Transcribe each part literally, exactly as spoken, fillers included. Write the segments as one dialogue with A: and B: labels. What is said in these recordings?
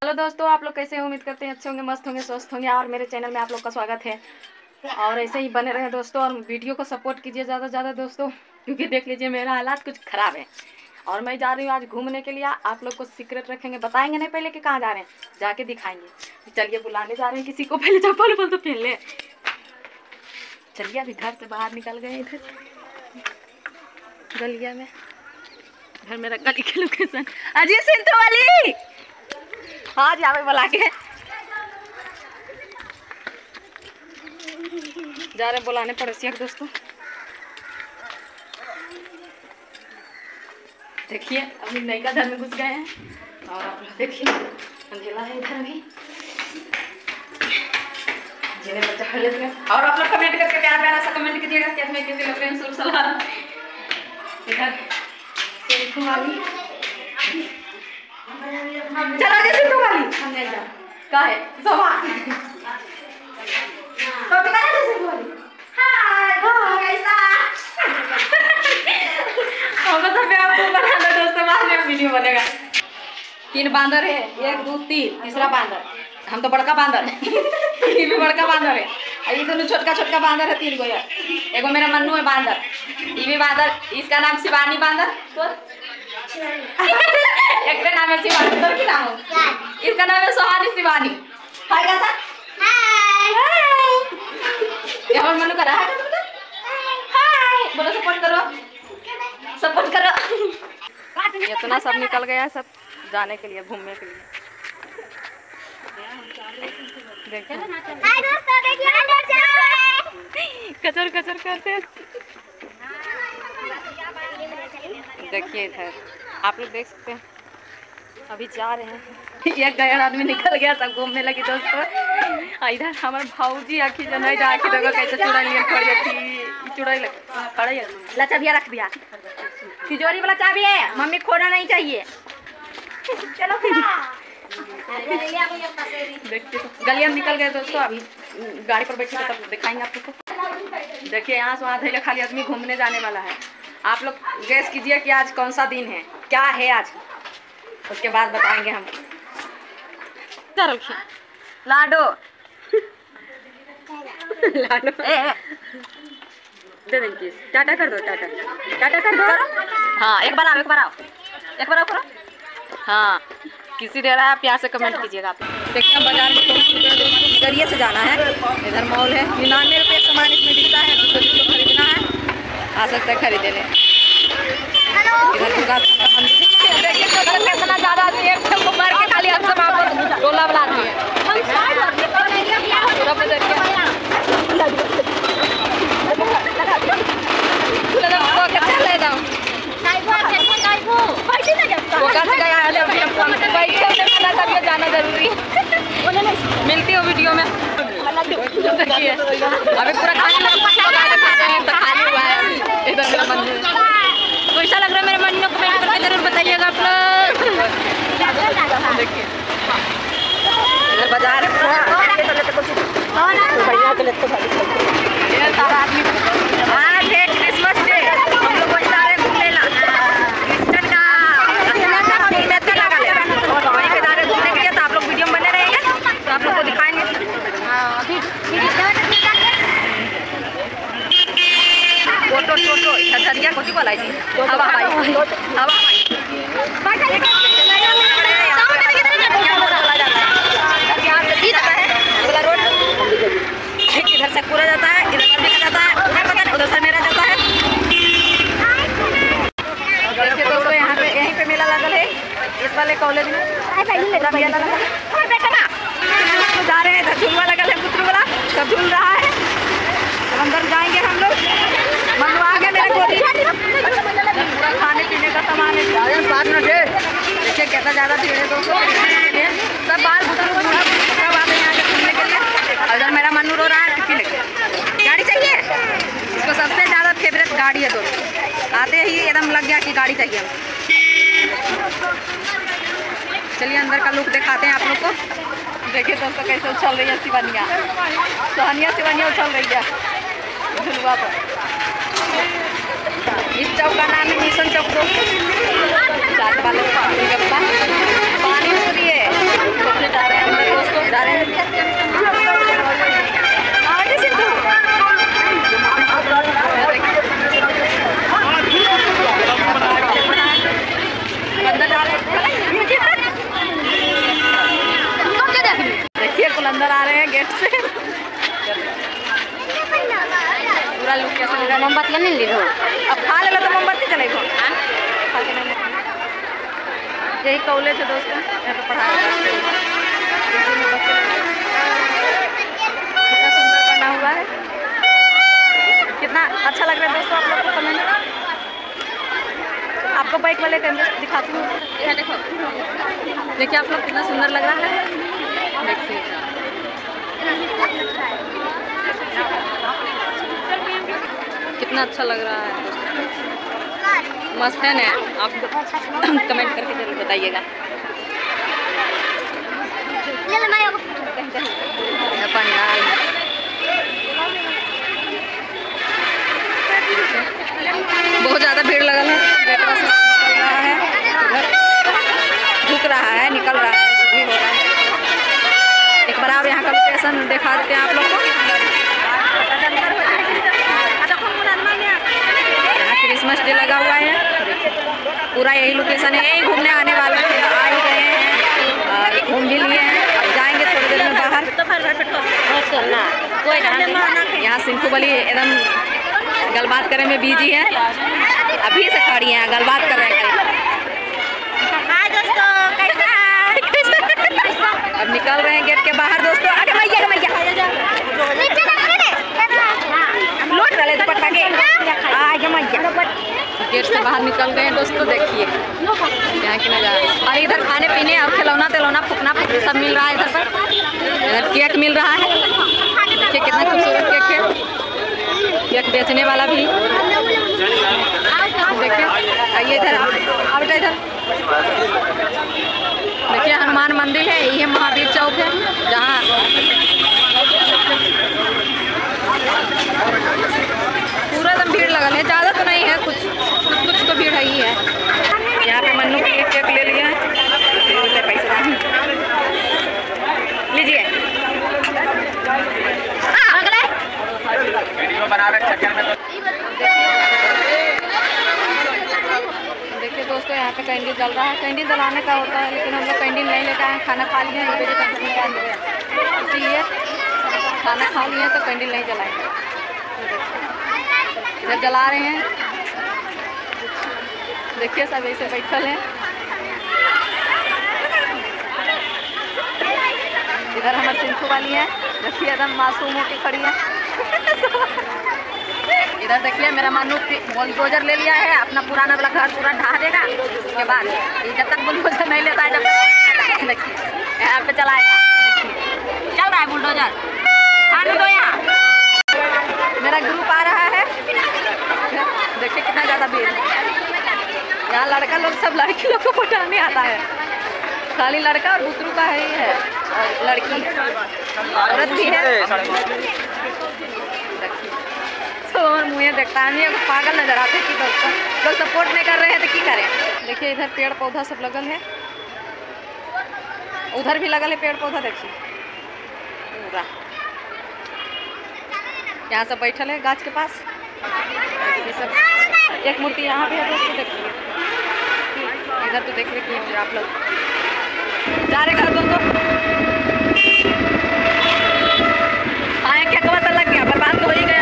A: Hello दोस्तों, आप लोग कैसे हैं? उम्मीद करते हैं अच्छे होंगे, मस्त होंगे, स्वस्थ होंगे। और मेरे चैनल में आप लोग का स्वागत है और ऐसे ही बने रहे दोस्तों। और वीडियो को सपोर्ट कीजिए ज़्यादा से ज़्यादा दोस्तों, क्योंकि देख लीजिए मेरा हालात कुछ ख़राब है और मैं जा रही हूँ आज घूमने के लिए। आप लोग को सीक्रेट रखेंगे, बताएंगे नहीं पहले कि कहाँ जा रहे हैं, जाके दिखाएंगे। चलिए बुलाने जा रहे हैं किसी को, पहले चप्पल उप्पल तो पहन ले। चलिए अभी घर से बाहर निकल गए, इधर गलिया में। घर मेरा गली के लोकेशन अजी सिंधु वाली, हाँ जावे बुला के जा रहे बुलाने पड़ोसिया के दोस्तों। देखिए अभी नई का घर में घुस गए हैं और आप लोग देखिए अंधेला है इधर भी, जिन्हें बच्चा खड़े थे। और आप लोग कमेंट करके प्यार प्यारा सा कमेंट कीजिएगा कि इसमें कैसे लग रहे हैं सब सलाह। इधर सिंधु वाली, चला दे सिंधु वाली, हम नहीं जा का है सवा तो भी करा दे सिंधु वाली। हाय वो कैसा हम सब पे आपको बनाना दोस्तों, बाद में वीडियो बनेगा। तीन बांदर है, एक दो तीन, तीसरा बांदर हम तो बड़का बांदर है। ये भी बड़का बांदर है, ये दोनों छोटका छोटका बांदर है, तीन गो यार। एगो मेरा मन्नू है बांदर, ये भी बांदर, इसका नाम शिवानी बांदर। तो एक का नाम है शिवानी, तो क्या नाम है इसका? नाम है सोहानी शिवानी। हाय कैसा? हाय ये हमारा मन्नू कर रहा है, हाय बोलो, सपोर्ट करो सपोर्ट करो। इतना सब निकल गया है सब जाने के लिए, घूमने के लिए। देखिए हाय दोस्तों, देखिए अंदर जाओ, कचर कचर करते हैं। देखिए इधर आप लोग देख सकते हैं, अभी जा रहे हैं। एक गैर आदमी निकल गया, सब घूमने लगी दोस्तों। इधर हमारे भाऊजी आखी जो नहीं जाके देखो कैसे चुड़ाई लिए खड़ी थी, चुड़ाई लग खड़ी है। ला चाबिया रख दिया, तिजोरी वाला चाबी है, मम्मी खोना नहीं चाहिए। चलो देखते तो गलिया में निकल गए दोस्तों, अभी गाड़ी पर बैठे तब दिखाएंगे आप लोग को। देखिए यहाँ से वहाँ धैले खाली आदमी घूमने जाने वाला है। आप लोग गैस कीजिए कि आज कौन सा दिन है, क्या है आज, उसके बाद बताएंगे हम। लाडो लाडो दे देंगे, टाटा कर दो, टाटा टाटा कर दो। हाँ एक बार आओ, एक बार आओ, एक बार आओ करो। हाँ किसी दे रहा है, प्यार से कमेंट कीजिएगा। आप देखिए बाजार में जरिए से जाना है, इधर मॉल है, निन्यानवे रुपये सामान इसमें बिकता है, तो जो खरीदना है आ सकता है खरीदे ले। इधर दुर्गा कितना ज़्यादा आदमी है, मार के खाली आप सब आप टोला बना दिए। जाना जरूरी मिलती हो वीडियो में। देखिए अभी पूरा खाली खाली हुआ है इधर मेरा मंदिर। कैसा लग रहा है मेरे मन्नू को कमेंट करके जरूर बताइएगा आप लोग। देखिए इधर बाजार है पूरा, ये सारा आदमी आज है क्रिसमस डे, हम लोग वही जा रहे हैं घूमने क्रिश्चन का बेहतर लगा ले वहीं पे जा रहे घूमने के लिए। तो आप लोग वीडियो में बने रहेंगे तो आप लोग को दिखाएंगे। फोटो टोटो छरिया कोची बोलाई थी, हवा हवाई हवा इधर से पूरा जाता है, इधर से निकल जाता है, पता नहीं उधर से मेरा जाता है। देखिए दोस्तों यहाँ पे यहीं पे मेला लगल है, इस वाले कॉलेज में पूरा मेला लगल है। जा रहे हैं, इधर झूलवा लगल है, पुत्र वाला सब झूल रहा है। अंदर जाएंगे हम लोग, मंगवा के मेरे गोदी पूरा खाने पीने का सामान है साथ में। देखिए कैसा ज़्यादा भीड़ है दोस्तों, सब बाल बुजुर्ग सब आते हैं यहाँ घूमने के लिए। इधर मेरा मन्नू रो रहा है, छुट्टी लेके गाड़ी चाहिए इसको, सबसे ज़्यादा फेवरेट गाड़ी है दोस्तों। आते ही एकदम लग गया कि गाड़ी चाहिए हमको। चलिए अंदर का लुक दिखाते हैं आप लोग को। देखिए दोस्तों कैसे उछल रही है शिवानिया, सोहनिया शिवानिया उछल रही है झुलवा पर। इस चौक का नाम है मिशन चौक दोस्तों। चाट वाले पानी पूरी है। कपल अंदर आ रहे हैं गेट से। पूरा लुक कैसे लगा? मोमबत्ती नहीं ली हो, अब खा ले तो मोमबत्ती चलेगा। यही कॉलेज है दोस्तों, यहाँ पे पढ़ाई कितना सुंदर बना हुआ है, कितना अच्छा लग रहा है दोस्तों। आप लोग को कमेंट, आपको बाइक वाले का दिखाती हूँ। यह देखो, देखिए आप लोग कितना सुंदर लग रहा है। देखिए कितना अच्छा लग रहा है, मस्त है ना? आप कमेंट करके जरूर बताइएगा। बहुत ज़्यादा भीड़ लगा है, निकल रहा है, झुक रहा है, निकल रहा है, भी हो रहा है। एक बार आप यहाँ का लोकेशन दिखा देते हैं आप लोग को। यहाँ क्रिसमस डे लगा हुआ है, पूरा यही लोकेशन है। यही घूमने आने वाले थे, आ ही गए हैं और घूम भी लिए हैं। अब जाएंगे थोड़ी देर में बाहर। यहाँ सिंखू बली एकदम गलबात करने में बिजी है, अभी से खड़ी हैं, गलबात कर रहे हैं। अब निकल रहे हैं गेट के बाहर दोस्तों। अरे मैया मैया लौट रहे दुपट्टा के आगे मैया। गेट से बाहर निकल गए हैं दोस्तों। देखिए यहाँ की नज़ारा, और इधर खाने पीने और खिलौना तिलौना फुकना फुकना सब मिल रहा है। इधर पर इधर केक मिल रहा है, देखिए कितना खूबसूरत केक है। केक बेचने वाला भी देखिए। आइए इधर, आ बेटा इधर देखिए। हनुमान मंदिर है, ये महावीर चौक है, जहाँ पूरा एकदम भीड़ लगल है। ज़्यादा तो नहीं है, कुछ कुछ कुछ तो भीड़ है ही है। यहाँ पे मन्नू के एक केक ले लिया है, पैसे लीजिए। देखिए दोस्तों यहाँ पे कैंडल जल रहा है। कैंडल जलाने का होता है, लेकिन हम लोग कैंडल नहीं लेकर आए, खाना खा लिए हैं, इसलिए खाना खा लिए तो कैंडल नहीं जलाएंगे। इधर जला रहे हैं, देखिए सब ऐसे बैठल हैं। इधर हमारे सिंखू वाली है, देखिए एकदम मासूम होकर खड़ी है। इधर देखिए मेरा मन्नू बुलडोजर ले लिया है, अपना पुराना वाला घर पूरा ढहा देगा। उसके बाद जब तक बुलडोजर नहीं लेता है, जब देखिए यहाँ पे चलाएगा, चल रहा है बुलडोजर। खाने दो, यहाँ मेरा ग्रुप आ रहा है, देखिए कितना ज़्यादा भीड़ है। यहाँ लड़का लोग सब लड़की लोग को पटाने आता है, खाली लड़का और बुतरू का ही है, और लड़की औरत भी है। तो मुझे देखता है पागल नजर आते कि दोस्तों लोग सपोर्ट नहीं कर रहे हैं तो क्या करें। देखिए इधर पेड़ पौधा सब लगल है, उधर भी लगल है पेड़ पौधा। देखिए पूरा यहाँ सब बैठल है गाछ के पास। ये सब एक मूर्ति यहाँ भी है दोस्तों, देखिए इधर तो देख रहे आप लोग। जा रहे घर दोस्तों, आए क्या कवा लग गया, बर्बाद तो हो ही गया।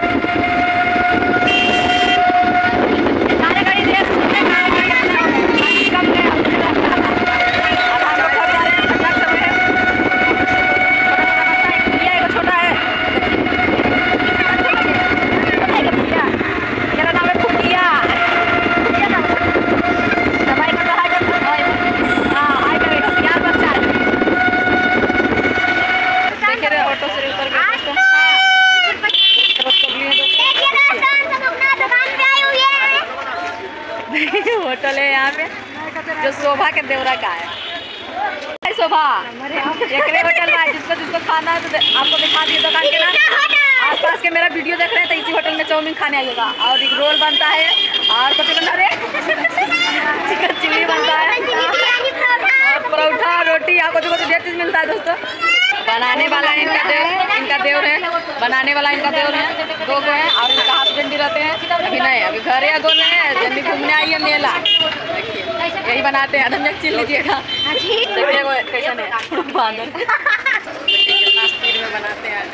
A: होटल है यहाँ पे जो शोभा के देवरा का है। शोभा एकरे होटल में जिसको जिसको खाना है तो आपको दिखा दिए दुकान के नाम। आस पास के मेरा वीडियो देख रहे हैं तो इसी होटल में चाउमीन खाने आइएगा, और एक रोल बनता है, और कुछ बना रहे चिकन चिल्ली बनता है, परोठा रोटी, आपको जो ढेर चीज़ मिलता है दोस्तों। बनाने वाला इनका देव इनका देवर है, बनाने वाला इनका देवर है, दो गो है, और इनका हस्बैंड भी रहते हैं। अभी नहीं, अभी घर या गोल है, जल्दी घूमने आई है मेला। देखिए यही बनाते हैं, एकदम चिल लीजिएगा। देखिए कैसा है बांदर। बनाते हैं।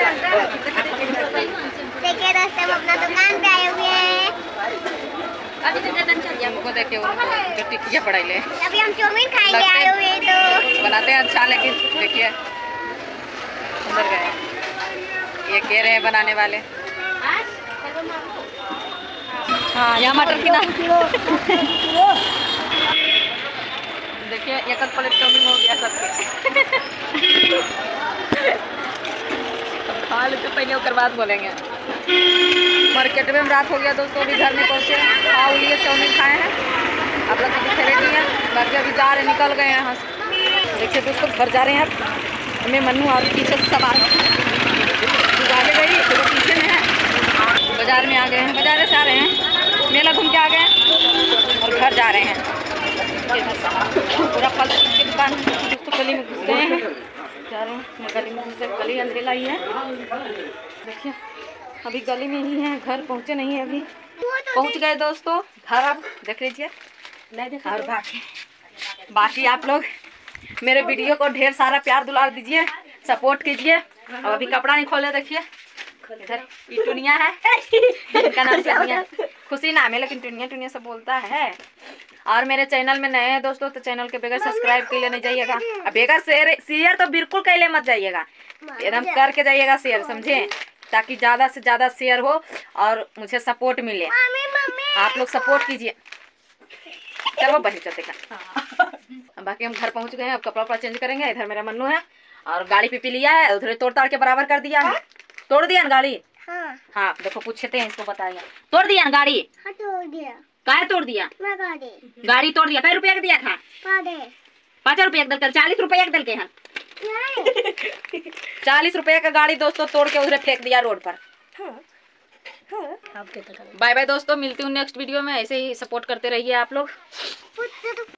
B: देखिए दोस्तों हम अपना दुकान पे आए हुए हैं।
A: उनको देखिए उनको जो टिकिया पढ़ाई ले
B: अभी हम चाउमीन खाएंगे आए हुए हैं तो
A: बनाते हैं अच्छा, लेकिन देखिए अंदर गए ये कह रहे हैं बनाने वाले। हाँ यहाँ मटर की ना देखिए एक प्लेट चाउमीन हो गया सबके। खा लेते पहले उसके बाद बोलेंगे। मार्केट में रात हो गया दोस्तों, अभी घर में पहुँचे खाओ लिए चाउमीन खाए हैं। आप लोग तो खेले नहीं हैं, बाकी अभी जा रहे निकल गए हैं यहाँ से। देखिए दोस्तों घर जा रहे हैं अब। हमें मन्नू और पीछे से सब आ आगे गई तो पीछे में है। बाजार में आ गए हैं, बाजार से आ रहे हैं, मेला घूम के आ गए हैं और घर जा रहे हैं। पूरा फल की दुकान दोस्तों गली में घुस गए हैं, जा रहे हैं गली में घुस गए। गली अंधेला ही है, देखिए अभी गली में ही है, घर पहुँचे नहीं है। अभी पहुँच गए दोस्तों घर, अब देख लीजिए। और बाकी बाकी आप लोग मेरे वीडियो को ढेर सारा प्यार दुलार दीजिए, सपोर्ट कीजिए। और अभी कपड़ा नहीं खोले, देखिए इधर ये टुनिया है, इनका नाम टुनिया, खुशी नाम है लेकिन टुनिया टुनिया सब बोलता है। और मेरे चैनल में नए हैं दोस्तों तो चैनल के बगैर सब्सक्राइब के लिए नहीं जाइएगा, अब बगैर शेयर शेयर तो बिल्कुल कैले मत जाइएगा, एकदम करके जाइएगा शेयर, समझे, ताकि ज़्यादा से ज़्यादा शेयर हो और मुझे सपोर्ट मिले। आप लोग सपोर्ट कीजिए। चलो बहन चलते का। बाकी हम घर पहुंच गए हैं, अब कपड़ा वपड़ा चेंज करेंगे। इधर मेरा मन्नू है और गाड़ी पीपी लिया है, उधर तोड़ ताड़ के बराबर कर दिया है। तोड़ दिया ना गाड़ी? हाँ, हाँ देखो पूछते हैं इसको, बताइए। तोड़ दिया ना गाड़ी?
B: हाँ तोड़ दिया।
A: काहे तोड़ दिया?
B: गाड़ी
A: गाड़ी तोड़ दिया। कै रुपया का दिया था? पाँच रुपया एक दल कर, चालीस रुपया एक दल के हैं। चालीस रुपये का गाड़ी दोस्तों तोड़ के उधर फेंक दिया रोड पर। बाय बाय दोस्तों, मिलती हूँ नेक्स्ट वीडियो में। ऐसे ही सपोर्ट करते रहिए आप लोग।